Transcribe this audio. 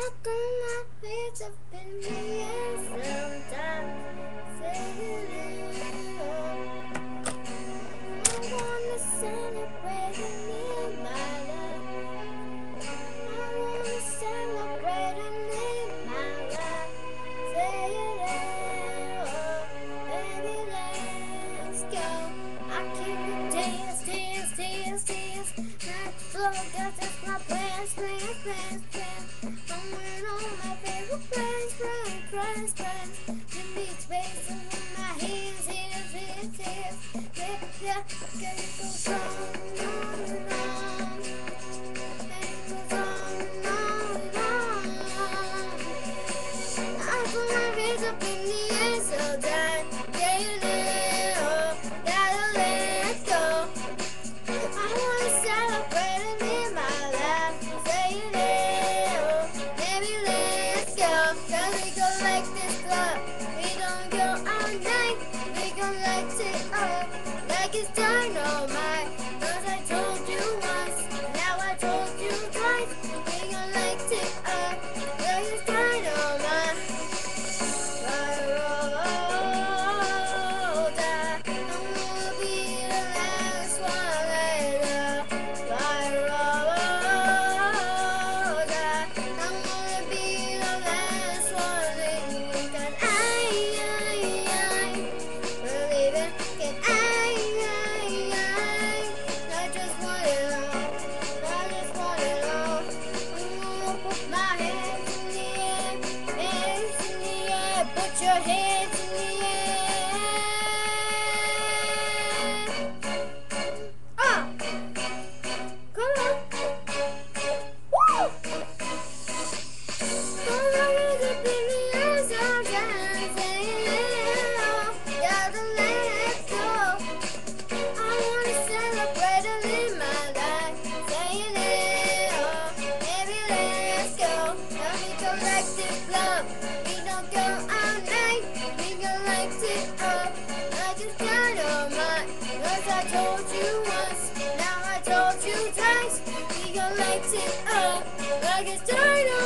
Stuck on my feet up in the air sometimes. Fading out. I wanna celebrate and live my life. I wanna celebrate and live my life. Fading out. Baby, let's go. I keep it dance. Not slow, 'cause that's my plans. I'm wearing all my favorite plans. Give me space in my hands. Yeah, girl, you go strong, on and on. And it goes on and on and on. I put my hands up in the air so tight. Yeah, you know, gotta let go. I wanna celebrate and live my life. Say it now, baby, let's go. 'Cause we go like this club. We don't go all night. We gon' light it up like it's dynamite. 'Cause I told you once, now I told you twice. We gon' light it up like it's dynamite. Put your hands in the air. Come on. Woo! Put your hands up in the air sometimes. Gotta let go. I wanna celebrate and live my life. Saying it, baby, let's go. Now we go like this club. We don't go all night. We gon' light it up like it's dynamite. 'Cause I told you once, now I told you twice. We gon' light it up like it's dynamite.